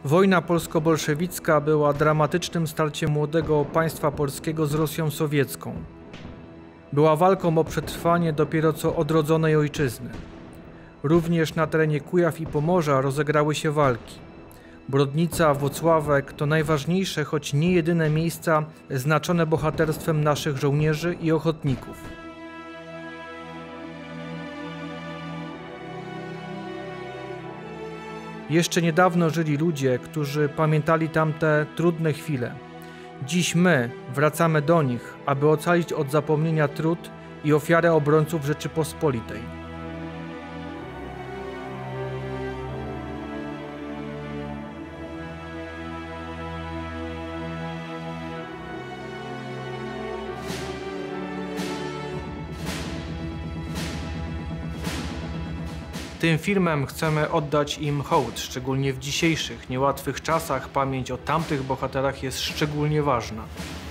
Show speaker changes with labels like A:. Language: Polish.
A: Wojna polsko-bolszewicka była dramatycznym starciem młodego państwa polskiego z Rosją sowiecką. Była walką o przetrwanie dopiero co odrodzonej ojczyzny. Również na terenie Kujaw i Pomorza rozegrały się walki. Brodnica, Włocławek to najważniejsze, choć nie jedyne miejsca znaczone bohaterstwem naszych żołnierzy i ochotników. Jeszcze niedawno żyli ludzie, którzy pamiętali tamte trudne chwile. Dziś my wracamy do nich, aby ocalić od zapomnienia trud i ofiarę obrońców Rzeczypospolitej. Tym filmem chcemy oddać im hołd, szczególnie w dzisiejszych, niełatwych czasach. Pamięć o tamtych bohaterach jest szczególnie ważna.